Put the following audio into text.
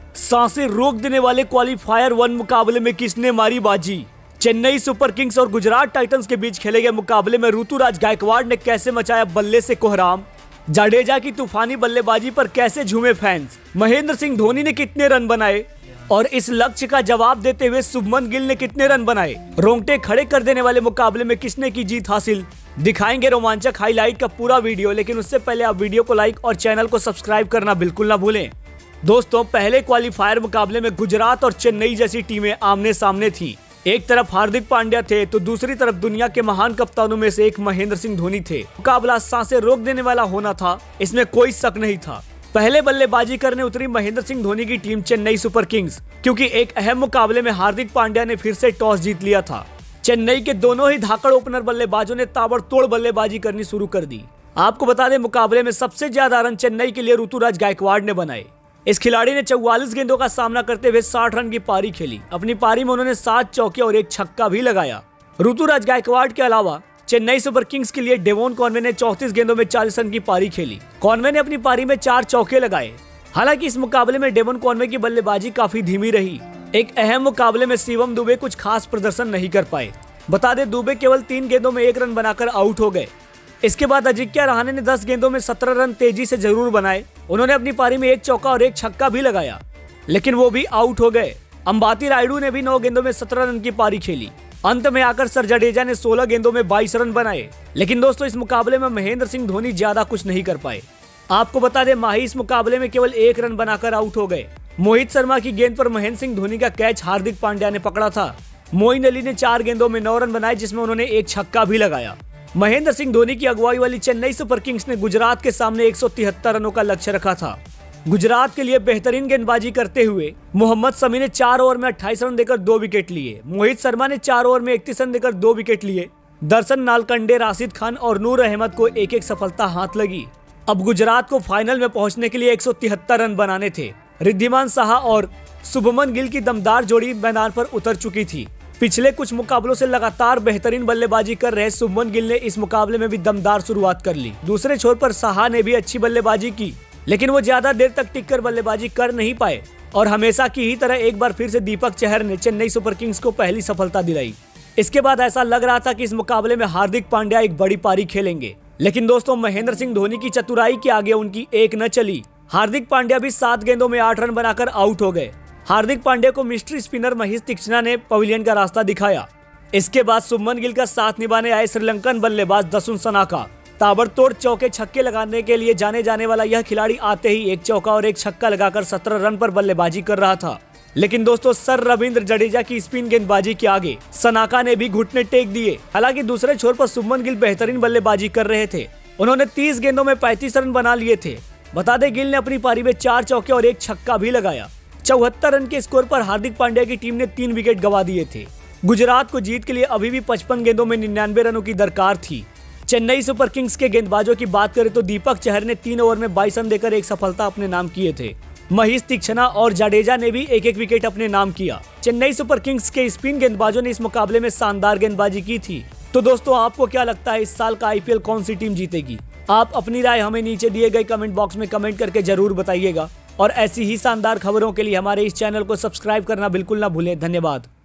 सांसें रोक देने वाले क्वालीफायर 1 मुकाबले में किसने मारी बाजी? चेन्नई सुपर किंग्स और गुजरात टाइटंस के बीच खेले गए मुकाबले में ऋतुराज गायकवाड़ ने कैसे मचाया बल्ले से कोहराम? जाडेजा की तूफानी बल्लेबाजी पर कैसे झूमे फैंस? महेंद्र सिंह धोनी ने कितने रन बनाए और इस लक्ष्य का जवाब देते हुए शुभमन गिल ने कितने रन बनाए? रोंगटे खड़े कर देने वाले मुकाबले में किसने की जीत हासिल? दिखाएंगे रोमांचक हाईलाइट का पूरा वीडियो, लेकिन उससे पहले आप वीडियो को लाइक और चैनल को सब्सक्राइब करना बिल्कुल ना भूलें। दोस्तों, पहले क्वालीफायर मुकाबले में गुजरात और चेन्नई जैसी टीमें आमने सामने थी। एक तरफ हार्दिक पांड्या थे तो दूसरी तरफ दुनिया के महान कप्तानों में से एक महेंद्र सिंह धोनी थे। मुकाबला सांसें रोक देने वाला होना था, इसमें कोई शक नहीं था। पहले बल्लेबाजी करने उतरी महेंद्र सिंह धोनी की टीम चेन्नई सुपर किंग्स, क्योंकि एक अहम मुकाबले में हार्दिक पांड्या ने फिर से टॉस जीत लिया था। चेन्नई के दोनों ही धाकड़ ओपनर बल्लेबाजों ने ताबड़तोड़ बल्लेबाजी करनी शुरू कर दी। आपको बता दें, मुकाबले में सबसे ज्यादा रन चेन्नई के लिए ऋतुराज गायकवाड़ ने बनाए। इस खिलाड़ी ने 44 गेंदों का सामना करते हुए 60 रन की पारी खेली। अपनी पारी में उन्होंने 7 चौके और 1 छक्का भी लगाया। ऋतुराज गायकवाड़ के अलावा चेन्नई सुपर किंग्स के लिए डेवोन कॉनवे ने 34 गेंदों में 40 रन की पारी खेली। कॉनवे ने अपनी पारी में 4 चौके लगाए। हालांकि इस मुकाबले में डेवोन कॉनवे की बल्लेबाजी काफी धीमी रही। एक अहम मुकाबले में शिवम दुबे कुछ खास प्रदर्शन नहीं कर पाए। बता दें, दुबे केवल 3 गेंदों में 1 रन बनाकर आउट हो गए। इसके बाद अजिंक्य रहाणे ने 10 गेंदों में 17 रन तेजी से जरूर बनाए। उन्होंने अपनी पारी में 1 चौका और 1 छक्का भी लगाया, लेकिन वो भी आउट हो गए। अंबाती रायडू ने भी 9 गेंदों में 17 रन की पारी खेली। अंत में आकर सर जडेजा ने 16 गेंदों में 22 रन बनाए। लेकिन दोस्तों, इस मुकाबले में महेंद्र सिंह धोनी ज्यादा कुछ नहीं कर पाए। आपको बता दें, माही इस मुकाबले में केवल 1 रन बनाकर आउट हो गए। मोहित शर्मा की गेंद पर महेंद्र सिंह धोनी का कैच हार्दिक पांड्या ने पकड़ा था। मोइन अली ने 4 गेंदों में 9 रन बनाए, जिसमें उन्होंने 1 छक्का भी लगाया। महेंद्र सिंह धोनी की अगुवाई वाली चेन्नई सुपर किंग्स ने गुजरात के सामने 173 रनों का लक्ष्य रखा था। गुजरात के लिए बेहतरीन गेंदबाजी करते हुए मोहम्मद शमी ने 4 ओवर में 28 रन देकर 2 विकेट लिए। मोहित शर्मा ने 4 ओवर में 31 रन देकर 2 विकेट लिए। दर्शन नालकंडे, राशिद खान और नूर अहमद को एक एक सफलता हाथ लगी। अब गुजरात को फाइनल में पहुंचने के लिए 173 रन बनाने थे। रिद्धिमान साहा और शुभमन गिल की दमदार जोड़ी मैदान पर उतर चुकी थी। पिछले कुछ मुकाबलों से लगातार बेहतरीन बल्लेबाजी कर रहे शुभमन गिल ने इस मुकाबले में भी दमदार शुरुआत कर ली। दूसरे छोर पर साहा ने भी अच्छी बल्लेबाजी की, लेकिन वो ज्यादा देर तक टिककर बल्लेबाजी कर नहीं पाए और हमेशा की ही तरह एक बार फिर से दीपक चहर ने चेन्नई सुपर किंग्स को पहली सफलता दिलाई। इसके बाद ऐसा लग रहा था कि इस मुकाबले में हार्दिक पांड्या एक बड़ी पारी खेलेंगे, लेकिन दोस्तों, महेंद्र सिंह धोनी की चतुराई के आगे उनकी एक न चली। हार्दिक पांड्या भी 7 गेंदों में 8 रन बनाकर आउट हो गए। हार्दिक पांड्या को मिस्ट्री स्पिनर महेश तीक्ष्णा ने पवेलियन का रास्ता दिखाया। इसके बाद शुभमन गिल का साथ निभाने आए श्रीलंकन बल्लेबाज दसुन सनाका। ताबड़तोड़ चौके छक्के लगाने के लिए जाने जाने वाला यह खिलाड़ी आते ही 1 चौका और 1 छक्का लगाकर 17 रन पर बल्लेबाजी कर रहा था। लेकिन दोस्तों, सर रविंद्र जडेजा की स्पिन गेंदबाजी के आगे सनाका ने भी घुटने टेक दिए। हालांकि दूसरे छोर पर शुभमन गिल बेहतरीन बल्लेबाजी कर रहे थे। उन्होंने 30 गेंदों में 35 रन बना लिए थे। बता दें, गिल ने अपनी पारी में 4 चौके और 1 छक्का भी लगाया। 74 रन के स्कोर पर हार्दिक पांड्या की टीम ने 3 विकेट गंवा दिए थे। गुजरात को जीत के लिए अभी भी 55 गेंदों में 99 रनों की दरकार थी। चेन्नई सुपर किंग्स के गेंदबाजों की बात करें तो दीपक चहर ने 3 ओवर में 22 रन देकर एक सफलता अपने नाम किए थे। महेश तीक्ष्णा और जाडेजा ने भी एक विकेट अपने नाम किया। चेन्नई सुपर किंग्स के स्पिन गेंदबाजों ने इस मुकाबले में शानदार गेंदबाजी की थी। तो दोस्तों, आपको क्या लगता है, इस साल का IPL कौन सी टीम जीतेगी? आप अपनी राय हमें नीचे दिए गए कमेंट बॉक्स में कमेंट करके जरूर बताइएगा और ऐसी ही शानदार खबरों के लिए हमारे इस चैनल को सब्सक्राइब करना बिल्कुल ना भूलें। धन्यवाद।